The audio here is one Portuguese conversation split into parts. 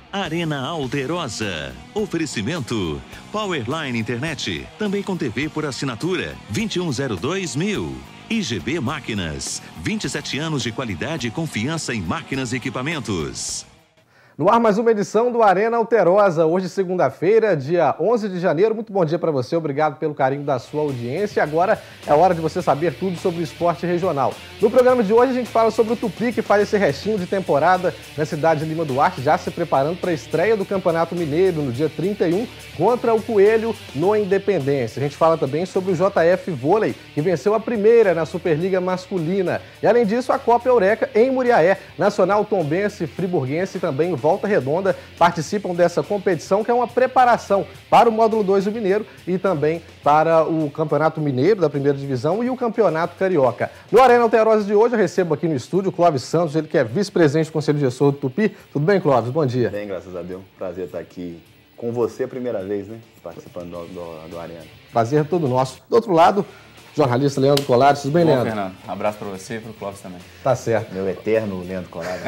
Arena Alterosa. Oferecimento Powerline Internet, também com TV por assinatura, 2102.000. IGB Máquinas, 27 anos de qualidade e confiança em máquinas e equipamentos. No ar, mais uma edição do Arena Alterosa, hoje segunda-feira, dia 11 de janeiro. Muito bom dia para você, obrigado pelo carinho da sua audiência. Agora é hora de você saber tudo sobre o esporte regional. No programa de hoje a gente fala sobre o Tupi, que faz esse restinho de temporada na cidade de Lima Duarte, já se preparando para a estreia do Campeonato Mineiro no dia 31 contra o Coelho no Independência. A gente fala também sobre o JF Vôlei, que venceu a primeira na Superliga Masculina. E além disso, a Copa Eureka em Muriaé, Nacional Tombense, Friburguense e também Volta Redonda participam dessa competição, que é uma preparação para o Módulo 2 do Mineiro e também para o Campeonato Mineiro da Primeira Divisão e o Campeonato Carioca. No Arena Alterosa de hoje eu recebo aqui no estúdio o Clóvis Santos, ele que é vice-presidente do Conselho Gestor do Tupi. Tudo bem, Clóvis? Bom dia. Bem, graças a Deus. Prazer estar aqui com você a primeira vez, né? Participando do Arena. Prazer é todo nosso. Do outro lado, jornalista Leandro Colares. Tudo bem, Leandro? Fernando. Um abraço para você e para o Clóvis também. Tá certo. Meu eterno Leandro Colares.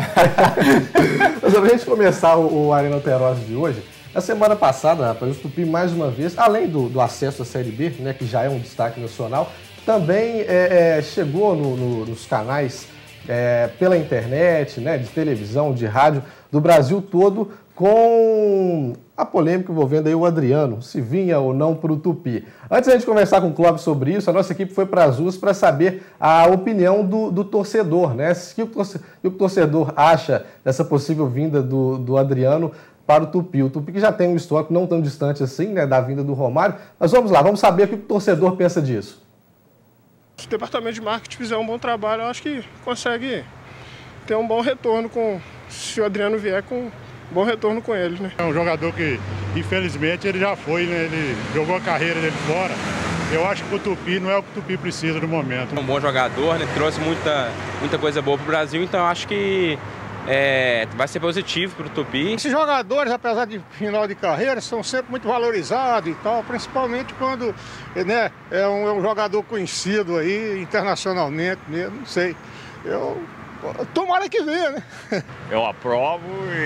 Mas pra gente começar o Arena Alterosa de hoje, na semana passada, rapaz, o Tupi mais uma vez, além do acesso à Série B, né, que já é um destaque nacional, também chegou nos canais pela internet, né, de televisão, de rádio, do Brasil todo, com a polêmica envolvendo aí o Adriano, se vinha ou não para o Tupi. Antes da gente conversar com o Clóvis sobre isso, a nossa equipe foi para as ruas para saber a opinião do torcedor, né? O que o torcedor acha dessa possível vinda do Adriano para o Tupi. O Tupi que já tem um histórico não tão distante assim, né, da vinda do Romário. Mas vamos lá, vamos saber o que o torcedor pensa disso. Se o departamento de marketing fizer um bom trabalho, eu acho que consegue ter um bom retorno se o Adriano vier com bom retorno com ele, né? É um jogador que, infelizmente, ele já foi, né? Ele jogou a carreira dele fora. Eu acho que o Tupi não é o que o Tupi precisa no momento. É um bom jogador, né? Trouxe muita coisa boa para o Brasil, então eu acho que vai ser positivo para o Tupi. Esses jogadores, apesar de final de carreira, são sempre muito valorizados e tal, principalmente quando, né, é um jogador conhecido aí internacionalmente, né? Não sei. Tomara que venha, né? Eu aprovo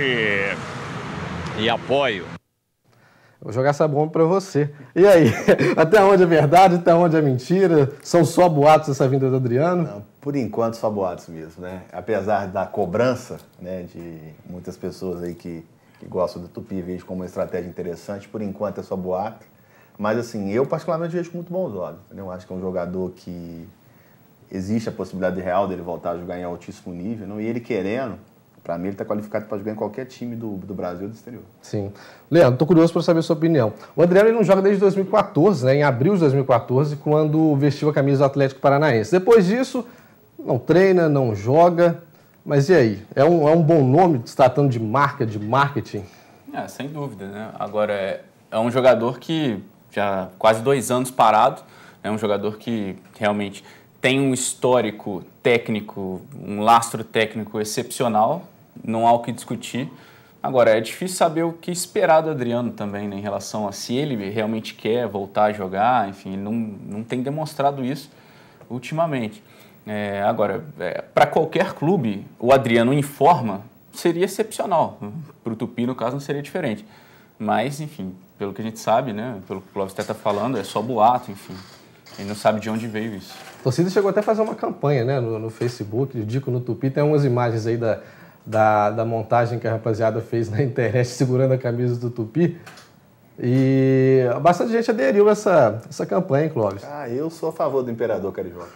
e apoio. Vou jogar essa bomba para você. E aí, até onde é verdade, até onde é mentira? São só boatos essa vinda do Adriano? Não, por enquanto, só boatos mesmo, né? Apesar da cobrança, né, de muitas pessoas aí que gostam do Tupi, vejo como uma estratégia interessante, por enquanto é só boato. Mas assim, eu particularmente vejo com muito bons olhos, entendeu? Acho que é um jogador que existe a possibilidade real dele voltar a jogar em altíssimo nível, não? E ele querendo, para mim ele está qualificado para jogar em qualquer time do Brasil ou do exterior. Sim. Leandro, estou curioso para saber a sua opinião. O Adriano ele não joga desde 2014, né? Em abril de 2014, quando vestiu a camisa do Atlético Paranaense. Depois disso, não treina, não joga. Mas e aí? É um bom nome, se tratando de marca, de marketing? Sem dúvida, né? Agora, é um jogador que já quase 2 anos parado, é um jogador que realmente tem um histórico técnico, um lastro técnico excepcional, não há o que discutir. Agora, é difícil saber o que esperar do Adriano também, né, em relação a se ele realmente quer voltar a jogar, enfim, ele não tem demonstrado isso ultimamente. Para qualquer clube, o Adriano em forma seria excepcional. Para o Tupi, no caso, não seria diferente. Mas, enfim, pelo que a gente sabe, né, pelo que o Clóvis está falando, é só boato, enfim. A gente não sabe de onde veio isso. A torcida chegou até a fazer uma campanha, né, no Facebook, de Dico no Tupi. Tem umas imagens aí da montagem que a rapaziada fez na internet segurando a camisa do Tupi. E bastante gente aderiu a essa campanha, hein, Clóvis? Eu sou a favor do Imperador Carioca.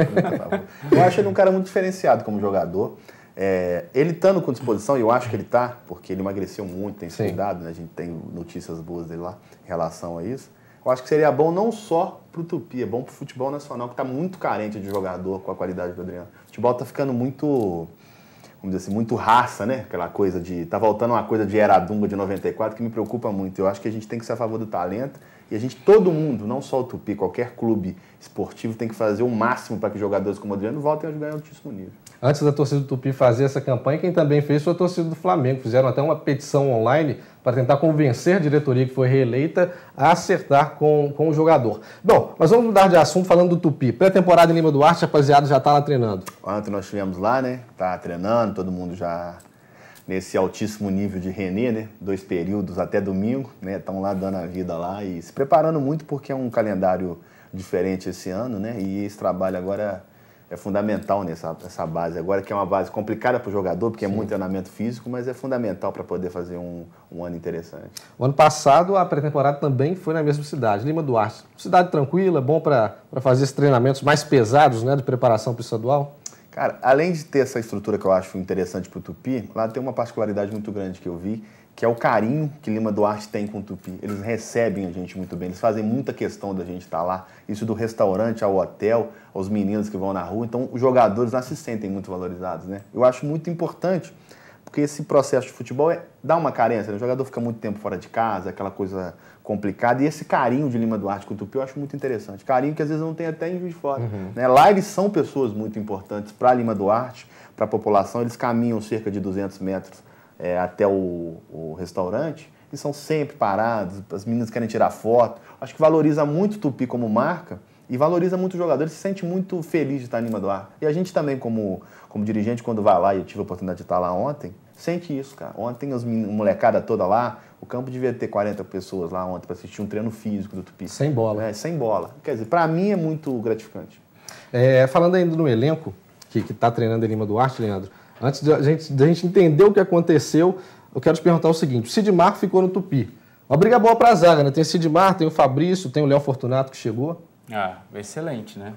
Eu acho ele um cara muito diferenciado como jogador. Ele estando com disposição, e eu acho que ele está, porque ele emagreceu muito, tem se cuidado, né? A gente tem notícias boas dele lá em relação a isso. Eu acho que seria bom não só para o Tupi, é bom para o futebol nacional, que está muito carente de jogador com a qualidade do Adriano. O futebol está ficando muito, vamos dizer assim, muito raça, né? Aquela coisa de... Tá voltando uma coisa de Era-Dunga de 94 que me preocupa muito. Eu acho que a gente tem que ser a favor do talento e todo mundo, não só o Tupi, qualquer clube esportivo tem que fazer o máximo para que jogadores como o Adriano voltem a jogar em altíssimo nível. Antes da torcida do Tupi fazer essa campanha, quem também fez foi a torcida do Flamengo. Fizeram até uma petição online para tentar convencer a diretoria que foi reeleita a acertar com o jogador. Bom, mas vamos mudar de assunto falando do Tupi. Pré-temporada em Lima Duarte, a rapaziada já está lá treinando. Ontem nós estivemos lá, né? Tá treinando, todo mundo já nesse altíssimo nível de René, né? 2 períodos até domingo, né? Estão lá dando a vida lá e se preparando muito porque é um calendário diferente esse ano, né? E esse trabalho agora é fundamental nessa base. Agora que é uma base complicada para o jogador, porque é muito treinamento físico, mas é fundamental para poder fazer um ano interessante. O ano passado, a pré-temporada também foi na mesma cidade, Lima Duarte. Cidade tranquila, bom para fazer esses treinamentos mais pesados, né, de preparação para o estadual? Cara, além de ter essa estrutura que eu acho interessante para o Tupi, lá tem uma particularidade muito grande que eu vi, que é o carinho que Lima Duarte tem com o Tupi. Eles recebem a gente muito bem, eles fazem muita questão da gente estar lá. Isso do restaurante ao hotel, aos meninos que vão na rua. Então, os jogadores lá se sentem muito valorizados, né? Eu acho muito importante, porque esse processo de futebol dá uma carência, né? O jogador fica muito tempo fora de casa, aquela coisa complicada. E esse carinho de Lima Duarte com o Tupi eu acho muito interessante. Carinho que às vezes não tem até em Juiz de Fora. Né? Lá eles são pessoas muito importantes para Lima Duarte, para a população. Eles caminham cerca de 200 metros até o restaurante e são sempre parados, as meninas querem tirar foto. Acho que valoriza muito o Tupi como marca e valoriza muito o jogador, ele se sente muito feliz de estar em Lima Duarte. E a gente também, como dirigente, quando vai lá, e eu tive a oportunidade de estar lá ontem, sente isso, cara. Ontem a molecada toda lá, o campo devia ter 40 pessoas lá ontem para assistir um treino físico do Tupi. Sem bola. Sem bola. Quer dizer, para mim é muito gratificante. Falando ainda no elenco que está treinando em Lima Duarte, Leandro, antes de a gente entender o que aconteceu, eu quero te perguntar o seguinte: o Sidmar ficou no Tupi. Uma briga boa para a zaga, né? Tem o Sidmar, tem o Fabrício, tem o Léo Fortunato que chegou. Excelente, né?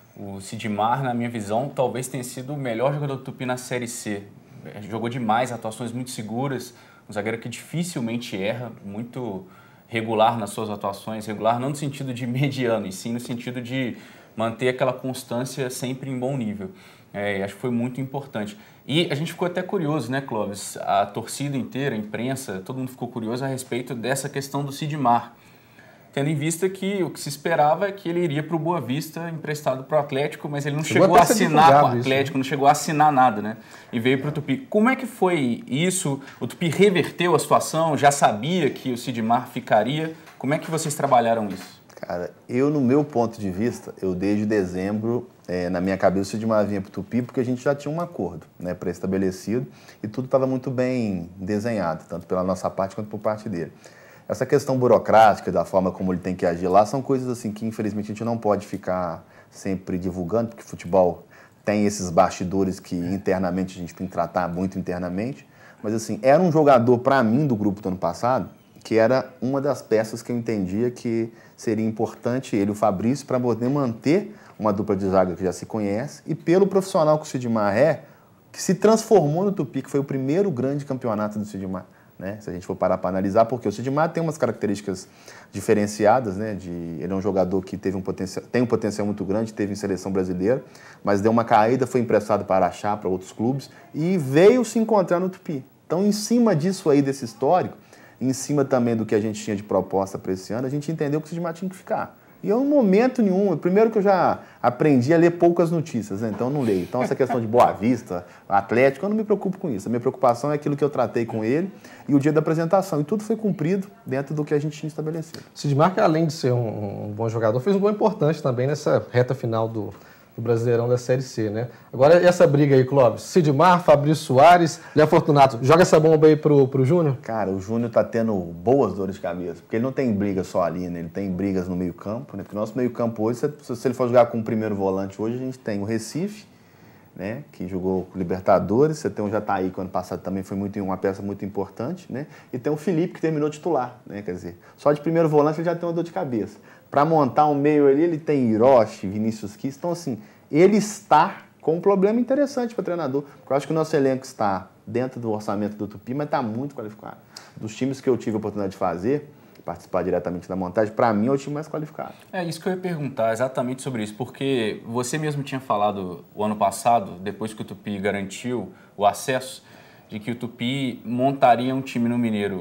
O Sidmar, na minha visão, talvez tenha sido o melhor jogador do Tupi na Série C. Jogou demais, atuações muito seguras, um zagueiro que dificilmente erra, muito regular nas suas atuações, regular não no sentido de mediano, e sim no sentido de manter aquela constância sempre em bom nível. Acho que foi muito importante. E a gente ficou até curioso, né, Clóvis? A torcida inteira, a imprensa, todo mundo ficou curioso a respeito dessa questão do Sidmar, tendo em vista que o que se esperava é que ele iria para o Boa Vista, emprestado para o Atlético, mas ele não chegou a assinar com o Atlético, não chegou a assinar nada, né? E veio para o Tupi. Como é que foi isso? O Tupi reverteu a situação? Já sabia que o Sidmar ficaria? Como é que vocês trabalharam isso? Cara, no meu ponto de vista, desde dezembro, na minha cabeça, o Sidmar vinha para o Tupi porque a gente já tinha um acordo, né, pré-estabelecido e tudo estava muito bem desenhado, tanto pela nossa parte quanto por parte dele. Essa questão burocrática, da forma como ele tem que agir lá, são coisas assim que, infelizmente, a gente não pode ficar sempre divulgando, porque o futebol tem esses bastidores que internamente a gente tem que tratar muito internamente. Mas, assim, era um jogador, para mim, do grupo do ano passado, que era uma das peças que eu entendia que seria importante ele, o Fabrício, para poder manter uma dupla de zaga que já se conhece, e pelo profissional que o Sidmar que se transformou no Tupi, que foi o primeiro grande campeonato do Sidmar. Né? Se a gente for parar para analisar, porque o Sidmar tem umas características diferenciadas, né? Ele é um jogador que tem um potencial muito grande, teve em seleção brasileira, mas deu uma caída, foi emprestado para Araxá, para outros clubes, e veio se encontrar no Tupi. Então, em cima disso aí, desse histórico, em cima também do que a gente tinha de proposta para esse ano, a gente entendeu que o Sidmar tinha que ficar. E eu, em momento nenhum, primeiro que eu já aprendi a ler poucas notícias, né? Então eu não leio. Então essa questão de Boa Vista, Atlético, eu não me preocupo com isso. A minha preocupação é aquilo que eu tratei com ele e o dia da apresentação. E tudo foi cumprido dentro do que a gente tinha estabelecido. O Sidmar, além de ser um bom jogador, fez um gol importante também nessa reta final do Brasileirão da Série C, né? Agora, essa briga aí, Clóvis, Sidmar, Fabrício Soares, Léo Fortunato, joga essa bomba aí pro Júnior? Cara, o Júnior tá tendo boas dores de cabeça, porque ele não tem briga só ali, né? Ele tem brigas no meio campo, né? Porque o nosso meio campo hoje, se ele for jogar com o primeiro volante hoje, a gente tem o Recife, né? Que jogou com o Libertadores, você tem o Jataí, que ano passado também foi uma peça muito importante, né? E tem o Felipe, que terminou titular, né? Quer dizer, só de primeiro volante ele já tem uma dor de cabeça. Para montar um meio ali, ele tem Hiroshi, Vinícius Kiss. Então, assim, ele está com um problema interessante para o treinador. Porque eu acho que o nosso elenco está dentro do orçamento do Tupi, mas está muito qualificado. Dos times que eu tive a oportunidade de fazer, participar diretamente da montagem, para mim é o time mais qualificado. É isso que eu ia perguntar, exatamente sobre isso. Porque você mesmo tinha falado o ano passado, depois que o Tupi garantiu o acesso, de que o Tupi montaria um time no Mineiro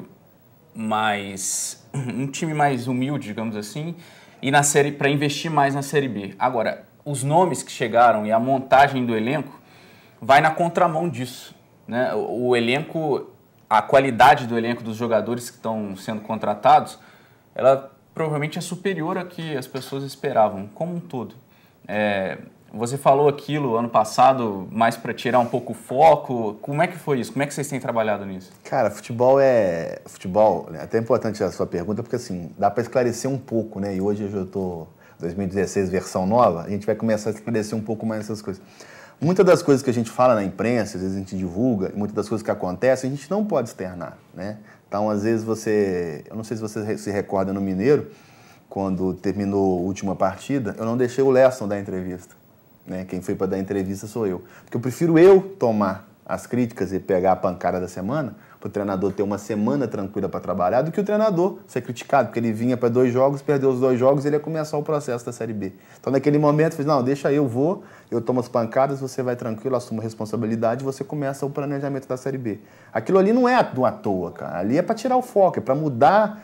um time mais humilde, digamos assim, e para investir mais na Série B. Agora, os nomes que chegaram e a montagem do elenco vai na contramão disso, né? O elenco, a qualidade do elenco dos jogadores que estão sendo contratados, ela provavelmente é superior a que as pessoas esperavam, como um todo. Você falou aquilo ano passado, mais para tirar um pouco o foco. Como é que foi isso? Como é que vocês têm trabalhado nisso? Cara, futebol, é até importante a sua pergunta, porque assim, dá para esclarecer um pouco, né? E hoje eu estou 2016, versão nova, a gente vai começar a esclarecer um pouco mais essas coisas. Muitas das coisas que a gente fala na imprensa, às vezes a gente divulga, e muitas das coisas que acontecem, a gente não pode externar, né? Então, às vezes eu não sei se você se recorda no Mineiro, quando terminou a última partida, eu não deixei o Leston dar entrevista, né? Quem foi para dar entrevista sou eu. Porque eu prefiro eu tomar as críticas e pegar a pancada da semana, para o treinador ter uma semana tranquila para trabalhar, do que o treinador ser criticado, porque ele vinha para 2 jogos, perdeu os 2 jogos e ele ia começar o processo da Série B. Então, naquele momento, eu falei, não, deixa eu tomo as pancadas, você vai tranquilo, assumo a responsabilidade e você começa o planejamento da Série B. Aquilo ali não é à toa, cara. Ali é para tirar o foco, é para mudar,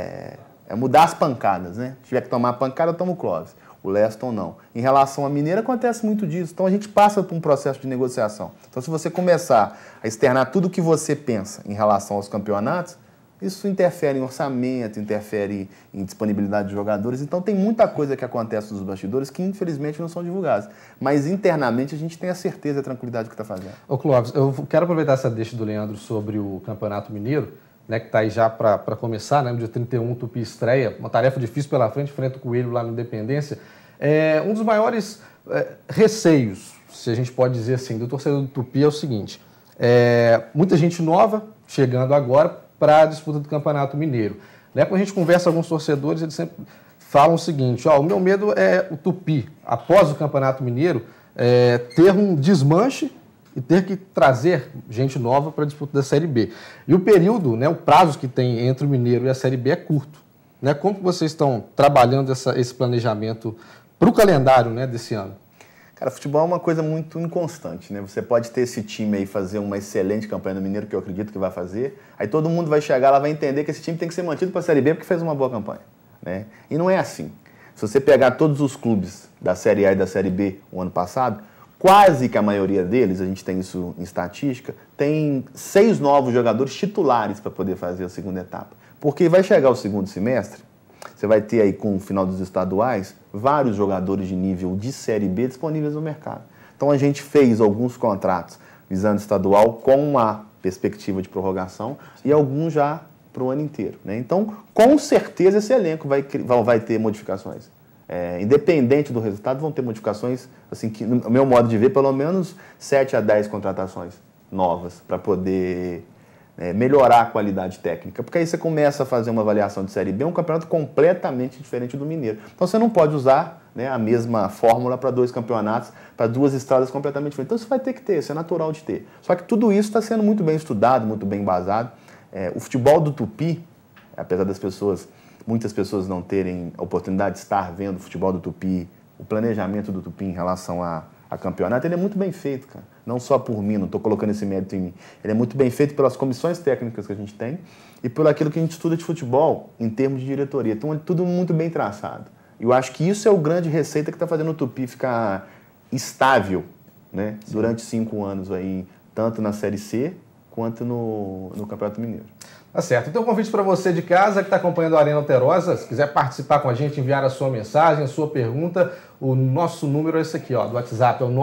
mudar as pancadas, né? Se tiver que tomar a pancada, eu tomo o Clóvis. O Leston não. Em relação à Mineira, acontece muito disso. Então, a gente passa por um processo de negociação. Então, se você começar a externar tudo o que você pensa em relação aos campeonatos, isso interfere em orçamento, interfere em disponibilidade de jogadores. Então, tem muita coisa que acontece nos bastidores que, infelizmente, não são divulgadas. Mas, internamente, a gente tem a certeza e a tranquilidade do que está fazendo. Ô, Clóvis, eu quero aproveitar essa deixa do Leandro sobre o Campeonato Mineiro, né, que está aí já para começar, né, no dia 31, o Tupi estreia, uma tarefa difícil pela frente, enfrenta o Coelho lá no Independência. Um dos maiores receios, se a gente pode dizer assim, do torcedor do Tupi é o seguinte, muita gente nova chegando agora para a disputa do Campeonato Mineiro. Né, quando a gente conversa com alguns torcedores, eles sempre falam o seguinte, o meu medo é o Tupi, após o Campeonato Mineiro, ter um desmanche e ter que trazer gente nova para a disputa da Série B. E o período, né, o prazo que tem entre o Mineiro e a Série B é curto. Né? Como que vocês estão trabalhando esse planejamento para o calendário, né, desse ano? Cara, futebol é uma coisa muito inconstante, né? Você pode ter esse time aí fazer uma excelente campanha no Mineiro, que eu acredito que vai fazer, aí todo mundo vai chegar lá, vai entender que esse time tem que ser mantido para a Série B porque fez uma boa campanha, né? E não é assim. Se você pegar todos os clubes da Série A e da Série B o ano passado, quase que a maioria deles, a gente tem isso em estatística, tem 6 novos jogadores titulares para poder fazer a segunda etapa. Porque vai chegar o segundo semestre, você vai ter aí com o final dos estaduais, vários jogadores de nível de Série B disponíveis no mercado. Então a gente fez alguns contratos visando estadual com a perspectiva de prorrogação e alguns já para o ano inteiro, né? Então, com certeza esse elenco vai ter modificações. Independente do resultado, vão ter modificações, assim, que, no meu modo de ver, pelo menos 7 a 10 contratações novas para poder melhorar a qualidade técnica. Porque aí você começa a fazer uma avaliação de Série B, um campeonato completamente diferente do Mineiro. Então você não pode usar, né, a mesma fórmula para 2 campeonatos, para 2 estradas completamente diferentes. Então isso vai ter que ter, isso é natural de ter. Só que tudo isso está sendo muito bem estudado, muito bem embasado. O futebol do Tupi, apesar das muitas pessoas não terem a oportunidade de estar vendo o futebol do Tupi, o planejamento do Tupi em relação a campeonato, ele é muito bem feito, cara. Não só por mim, não estou colocando esse mérito em mim. Ele é muito bem feito pelas comissões técnicas que a gente tem e por aquilo que a gente estuda de futebol em termos de diretoria. Então, é tudo muito bem traçado. Eu acho que isso é o grande receita que está fazendo o Tupi ficar estável, né, durante 5 anos aí, tanto na Série C quanto no Campeonato Mineiro. Tá certo. Então, convite para você de casa que está acompanhando a Arena Alterosa, se quiser participar com a gente, enviar a sua mensagem, a sua pergunta, o nosso número é esse aqui, do WhatsApp, é o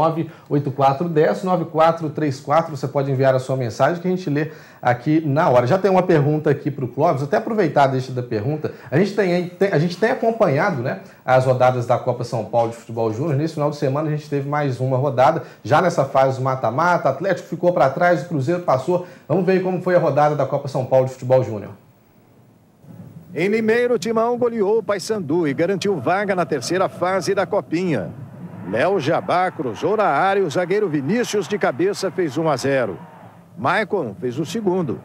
98410-9434. Você pode enviar a sua mensagem que a gente lê aqui na hora. Já tem uma pergunta aqui para o Clóvis, até aproveitar a deixa da pergunta. A gente tem acompanhado, né, as rodadas da Copa São Paulo de Futebol Júnior. Nesse final de semana a gente teve mais uma rodada, já nessa fase mata-mata, Atlético ficou para trás, o Cruzeiro passou. Vamos ver como foi a rodada da Copa São Paulo de Futebol Júnior. Em Limeiro, o Timão goleou o Paysandu e garantiu vaga na 3ª fase da Copinha. Léo Jabá cruzou na área e o zagueiro Vinícius de cabeça fez 1-0. Maicon fez o segundo.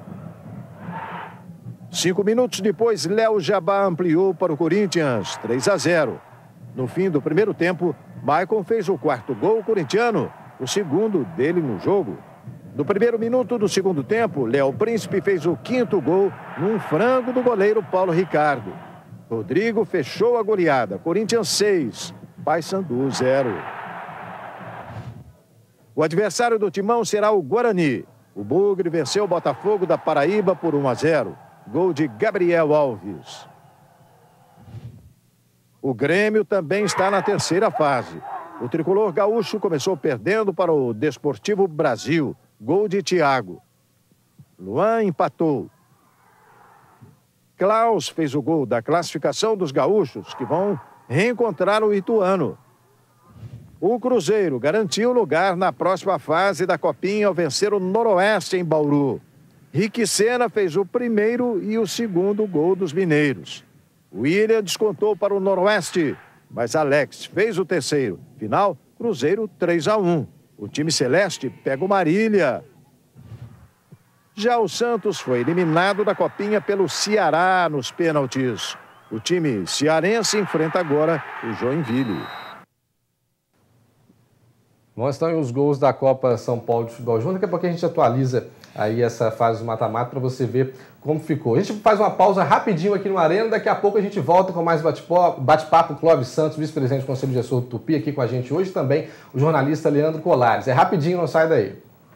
5 minutos depois, Léo Jabá ampliou para o Corinthians, 3-0. No fim do primeiro tempo, Maicon fez o 4º gol corintiano, o segundo dele no jogo. No primeiro minuto do segundo tempo, Léo Príncipe fez o 5º gol num frango do goleiro Paulo Ricardo. Rodrigo fechou a goleada. Corinthians 6, Paysandu 0. O adversário do Timão será o Guarani. O Bugre venceu o Botafogo da Paraíba por 1-0. Gol de Gabriel Alves. O Grêmio também está na 3ª fase. O tricolor gaúcho começou perdendo para o Desportivo Brasil. Gol de Thiago. Luan empatou. Klaus fez o gol da classificação dos gaúchos, que vão reencontrar o Ituano. O Cruzeiro garantiu lugar na próxima fase da Copinha ao vencer o Noroeste em Bauru. Rick Senna fez o primeiro e o segundo gol dos mineiros. William descontou para o Noroeste, mas Alex fez o terceiro. Final, Cruzeiro 3-1. O time celeste pega o Marília. Já o Santos foi eliminado da Copinha pelo Ceará nos pênaltis. O time cearense enfrenta agora o Joinville. Bom, estão os gols da Copa São Paulo de Futebol Júnior. Daqui a pouco a gente atualiza aí essa fase do mata-mata para você ver como ficou. A gente faz uma pausa rapidinho aqui no Arena. Daqui a pouco a gente volta com mais bate-papo. Clóvis Santos, vice-presidente do Conselho Gestor do Tupi, aqui com a gente hoje. Também o jornalista Leandro Colares. É rapidinho, não sai daí.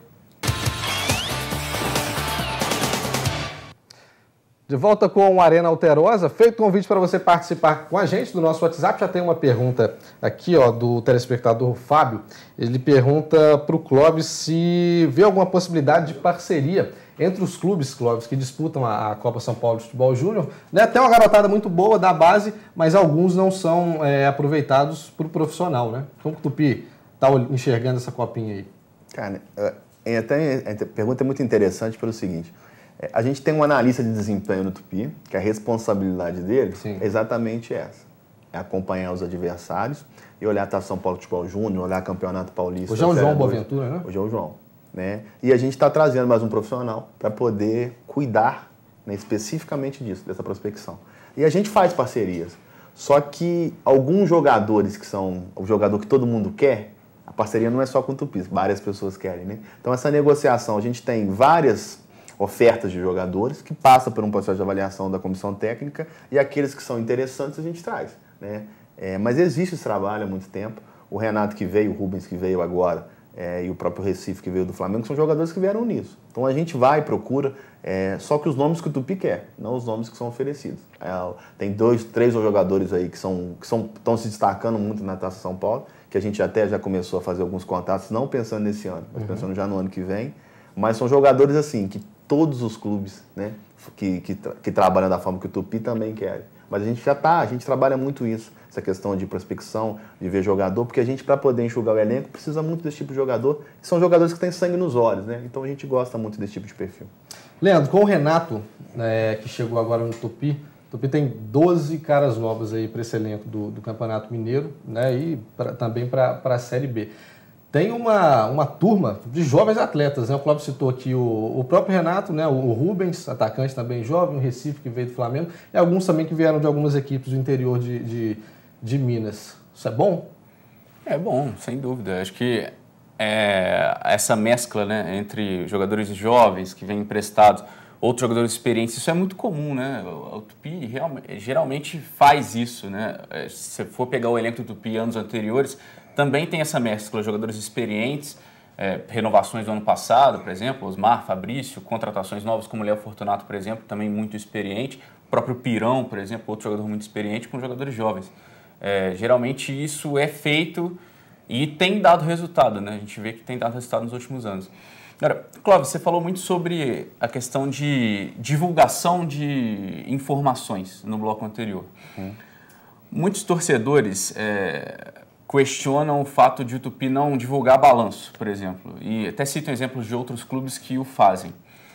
De volta com o Arena Alterosa, feito o convite para você participar com a gente do nosso WhatsApp. Já tem uma pergunta aqui do telespectador Fábio. Ele pergunta para o Clóvis se vê alguma possibilidade de parceria entre os clubes, Clóvis, que disputam a Copa São Paulo de Futebol Júnior. Né? Tem uma garotada muito boa da base, mas alguns não são aproveitados para o profissional. Né? Como que o Tupi está enxergando essa copinha aí? Cara, a pergunta é muito interessante pelo seguinte. A gente tem um analista de desempenho no Tupi, que a responsabilidade dele é exatamente essa. É acompanhar os adversários e olhar a São Paulo Futebol Júnior, olhar Campeonato Paulista. Hoje é o João Boaventura, né? Hoje é o João. Né? E a gente está trazendo mais um profissional para poder cuidar, né, especificamente disso, dessa prospecção. E a gente faz parcerias. Só que alguns jogadores que são o jogador que todo mundo quer, a parceria não é só com o Tupi, várias pessoas querem. Né? Então essa negociação, a gente tem várias ofertas de jogadores que passam por um processo de avaliação da comissão técnica e aqueles que são interessantes a gente traz. Né? Mas existe esse trabalho há muito tempo. O Renato que veio, o Rubens que veio agora e o próprio Recife que veio do Flamengo são jogadores que vieram nisso. Então a gente vai e procura, só que os nomes que o Tupi quer, não os nomes que são oferecidos. Tem 2, 3 jogadores aí que estão se destacando muito na Taça São Paulo, que a gente até já começou a fazer alguns contatos, não pensando nesse ano, mas pensando já no ano que vem. Mas são jogadores assim que todos os clubes, né, que trabalham da forma que o Tupi também querem. Mas a gente trabalha muito isso, essa questão de prospecção, de ver jogador, porque a gente, para poder enxugar o elenco, precisa muito desse tipo de jogador, que são jogadores que têm sangue nos olhos, né? Então a gente gosta muito desse tipo de perfil. Leandro, com o Renato, que chegou agora no Tupi, o Tupi tem 12 caras novas aí para esse elenco do Campeonato Mineiro, né, e também para a Série B. Tem uma turma de jovens atletas, né? O Clóvis citou aqui o próprio Renato, né? O Rubens, atacante também jovem, o Recife que veio do Flamengo, e alguns também que vieram de algumas equipes do interior de Minas. Isso é bom? É bom, sem dúvida. Acho que essa mescla, né, entre jogadores jovens que vêm emprestados, outros jogadores experientes, isso é muito comum, né? O Tupi geralmente faz isso, né? Se você for pegar o elenco do Tupi anos anteriores, também tem essa mescla, jogadores experientes, renovações do ano passado, por exemplo, Osmar, Fabrício, contratações novas como o Léo Fortunato, por exemplo, também muito experiente, o próprio Pirão, por exemplo, outro jogador muito experiente, com jogadores jovens. Geralmente isso é feito e tem dado resultado, né? A gente vê que tem dado resultado nos últimos anos. Agora, Clóvis, você falou muito sobre a questão de divulgação de informações no bloco anterior. Muitos torcedores questionam o fato de o Tupi não divulgar balanço, por exemplo, e até citam exemplos de outros clubes que o fazem.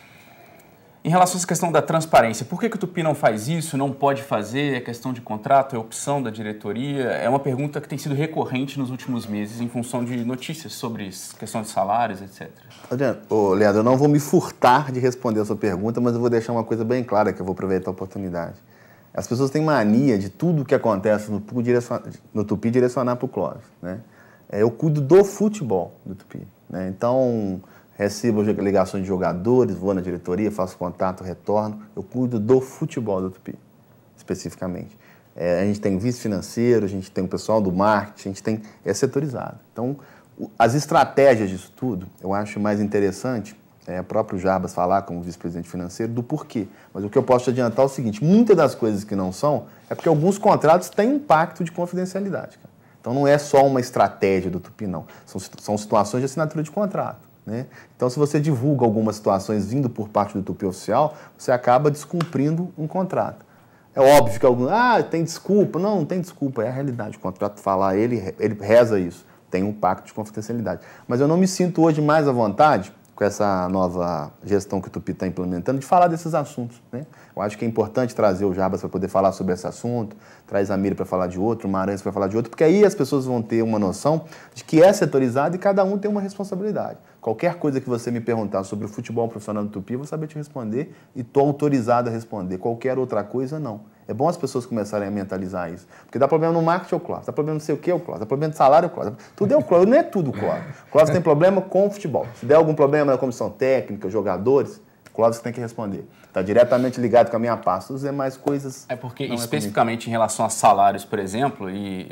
Em relação a essa questão da transparência, por que o Tupi não faz isso, não pode fazer, é questão de contrato, é opção da diretoria? É uma pergunta que tem sido recorrente nos últimos meses em função de notícias sobre questão de salários, etc. Leandro, eu não vou me furtar de responder a sua pergunta, mas eu vou deixar uma coisa bem clara que eu vou aproveitar a oportunidade. As pessoas têm mania de tudo que acontece no Tupi direcionar para o Clóvis. Né? Eu cuido do futebol do Tupi. Né? Então, recebo ligações de jogadores, vou na diretoria, faço contato, retorno. Eu cuido do futebol do Tupi, especificamente. A gente tem vice-financeiro, a gente tem o pessoal do marketing, a gente é setorizado. Então, as estratégias disso tudo, eu acho mais interessante o próprio Jarbas falar como vice-presidente financeiro do porquê. Mas o que eu posso te adiantar é o seguinte, muitas das coisas que não são, é porque alguns contratos têm um pacto de confidencialidade. Cara. Então não é só uma estratégia do Tupi, não. São situações de assinatura de contrato, né? Então se você divulga algumas situações vindo por parte do Tupi oficial, você acaba descumprindo um contrato. É óbvio que algum, tem desculpa. Não tem desculpa, é a realidade. O contrato fala, ele reza isso. Tem um pacto de confidencialidade. Mas eu não me sinto hoje mais à vontade, com essa nova gestão que o Tupi está implementando, de falar desses assuntos, né? Eu acho que é importante trazer o Jarbas para poder falar sobre esse assunto, traz a Mira para falar de outro, o Maranhão para falar de outro, porque aí as pessoas vão ter uma noção de que é setorizado e cada um tem uma responsabilidade. Qualquer coisa que você me perguntar sobre o futebol profissional do Tupi, eu vou saber te responder e estou autorizado a responder. Qualquer outra coisa, não. É bom as pessoas começarem a mentalizar isso. Porque dá problema no marketing, é o Clóvis. Dá problema não sei o que, é o Clóvis. Dá problema de salário, é o Clóvis. Tudo é o Clóvis. Não é tudo o Clóvis. O Clóvis tem problema com o futebol. Se der algum problema na comissão técnica, jogadores, o Clóvis tem que responder. Está diretamente ligado com a minha pasta. As demais coisas... É porque, especificamente em relação a salários, por exemplo,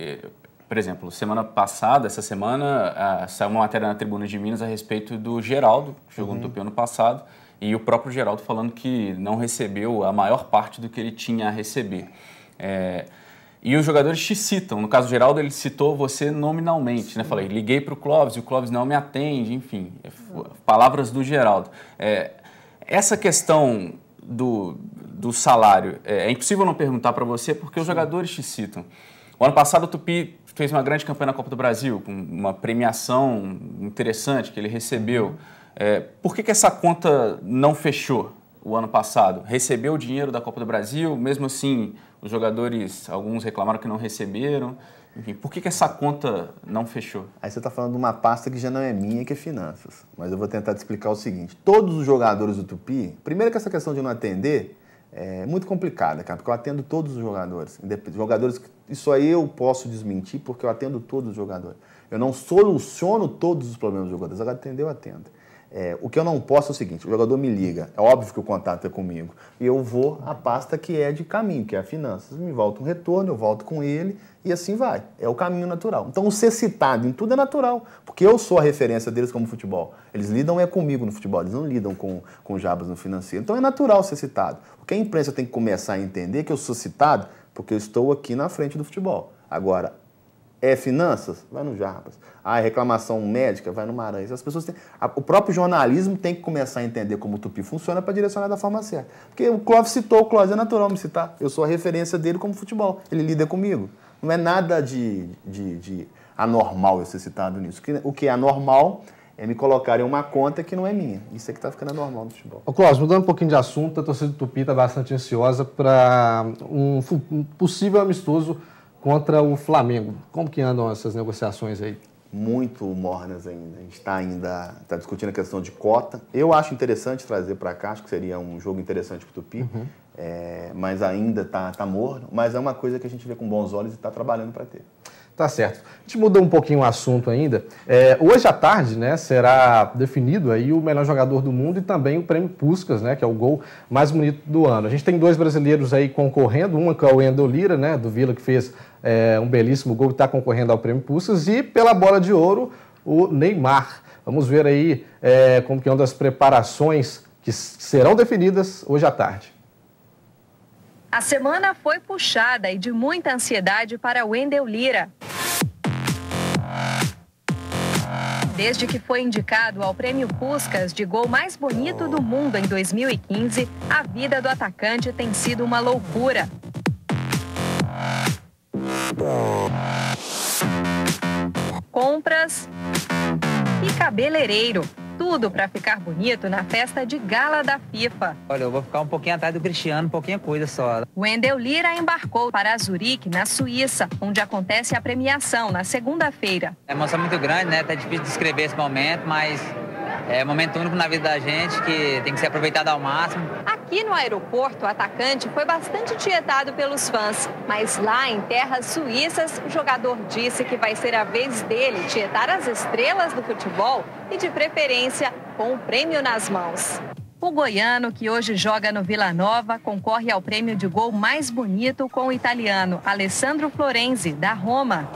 semana passada, essa semana, saiu uma matéria na Tribuna de Minas a respeito do Geraldo, que jogou no Tupi ano passado, e o próprio Geraldo falando que não recebeu a maior parte do que ele tinha a receber. E os jogadores te citam. No caso do Geraldo, ele citou você nominalmente, né? Falei, liguei para o Clóvis e o Clóvis não me atende, enfim, palavras do Geraldo. Essa questão do salário, é impossível não perguntar para você porque os jogadores te citam. O ano passado o Tupi fez uma grande campanha na Copa do Brasil, com uma premiação interessante que ele recebeu. Por que essa conta não fechou o ano passado? Recebeu o dinheiro da Copa do Brasil, mesmo assim os jogadores, alguns reclamaram que não receberam. Enfim, por que essa conta não fechou? Aí você está falando de uma pasta que já não é minha, que é finanças. Mas eu vou tentar te explicar o seguinte. Todos os jogadores do Tupi, primeiro que essa questão de não atender é muito complicada, cara, porque eu atendo todos os jogadores. Isso aí eu posso desmentir porque eu atendo todos os jogadores. Eu não soluciono todos os problemas dos jogadores. Agora atender, eu atendo. O que eu não posso é o seguinte, o jogador me liga, é óbvio que o contato é comigo, e eu vou à pasta que é de caminho, que é a finanças, me volta um retorno, eu volto com ele, e assim vai, é o caminho natural. Então o ser citado em tudo é natural, porque eu sou a referência deles como futebol, eles lidam comigo no futebol, eles não lidam com o Jarbas no financeiro, então é natural ser citado. O que a imprensa tem que começar a entender é que eu sou citado porque eu estou aqui na frente do futebol. Agora, finanças? Vai no Jarbas. Reclamação médica? Vai no Maranhão. As pessoas o próprio jornalismo tem que começar a entender como o Tupi funciona para direcionar da forma certa. Porque o Clóvis citou, o Clóvis é natural me citar. Eu sou a referência dele como futebol. Ele lida comigo. Não é nada de anormal eu ser citado nisso. O que é anormal é me colocar em uma conta que não é minha. Isso é que está ficando anormal no futebol. Ô Clóvis, mudando um pouquinho de assunto, a torcida do Tupi está bastante ansiosa para um possível amistoso contra o Flamengo. Como que andam essas negociações aí? Muito mornas ainda. A gente está discutindo a questão de cota. Eu acho interessante trazer para cá, acho que seria um jogo interessante para o Tupi, mas ainda está morno. Mas é uma coisa que a gente vê com bons olhos e está trabalhando para ter. Tá certo. A gente muda um pouquinho o assunto ainda. Hoje à tarde, né, será definido aí o melhor jogador do mundo e também o prêmio Puskás, né, que é o gol mais bonito do ano. A gente tem dois brasileiros aí concorrendo, uma que é o Wendel Lira, né, do Vila, que fez um belíssimo gol e está concorrendo ao prêmio Puskás, e pela bola de ouro, o Neymar. Vamos ver aí como que é uma das preparações que serão definidas hoje à tarde. A semana foi puxada e de muita ansiedade para o Wendel Lira. Desde que foi indicado ao prêmio Puskás de gol mais bonito do mundo em 2015, a vida do atacante tem sido uma loucura. Compras e cabeleireiro. Tudo para ficar bonito na festa de gala da FIFA. Olha, eu vou ficar um pouquinho atrás do Cristiano, pouquinha coisa só. Wendel Lira embarcou para Zurique, na Suíça, onde acontece a premiação na segunda-feira. É uma emoção muito grande, né? Tá difícil descrever esse momento, mas é um momento único na vida da gente que tem que ser aproveitado ao máximo. Aqui no aeroporto, o atacante foi bastante tietado pelos fãs, mas lá em terras suíças, o jogador disse que vai ser a vez dele tietar as estrelas do futebol e, de preferência, com o prêmio nas mãos. O goiano, que hoje joga no Vila Nova, concorre ao prêmio de gol mais bonito com o italiano Alessandro Florenzi, da Roma.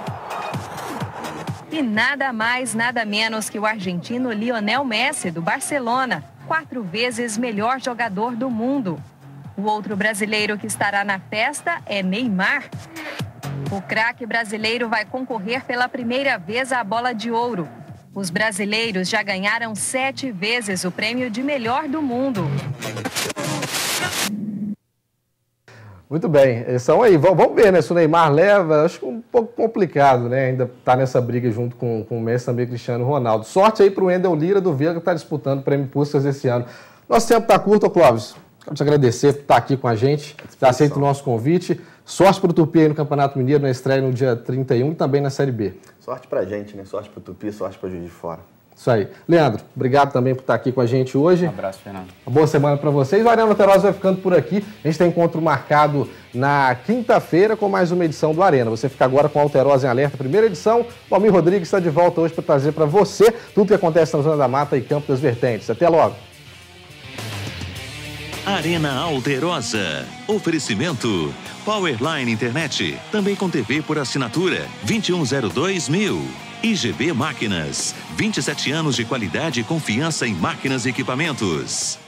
E nada mais, nada menos que o argentino Lionel Messi, do Barcelona, 4 vezes melhor jogador do mundo. O outro brasileiro que estará na festa é Neymar. O craque brasileiro vai concorrer pela primeira vez à Bola de Ouro. Os brasileiros já ganharam 7 vezes o prêmio de melhor do mundo. Muito bem, então aí, vamos ver, né, se o Neymar leva, acho que um pouco complicado, né, ainda tá nessa briga junto com o Messi, também Cristiano Ronaldo. Sorte aí pro Wendel Lira do Vila, que tá disputando o Prêmio Puskás esse ano. Nosso tempo tá curto, Clóvis, quero te agradecer por estar aqui com a gente, ter aceito o nosso convite. Sorte pro Tupi aí no Campeonato Mineiro, na estreia no dia 31 e também na Série B. Sorte pra gente, né, sorte pro Tupi, sorte pra Juiz de Fora. Isso aí. Leandro, obrigado também por estar aqui com a gente hoje. Um abraço, Fernando. Uma boa semana para vocês. O Arena Alterosa vai ficando por aqui. A gente tem encontro marcado na quinta-feira com mais uma edição do Arena. Você fica agora com a Alterosa em Alerta, primeira edição. O Almir Rodrigues está de volta hoje para trazer para você tudo que acontece na Zona da Mata e Campo das Vertentes. Até logo. Arena Alterosa. Oferecimento Powerline Internet. Também com TV por assinatura 2102.000. IGB Máquinas, 27 anos de qualidade e confiança em máquinas e equipamentos.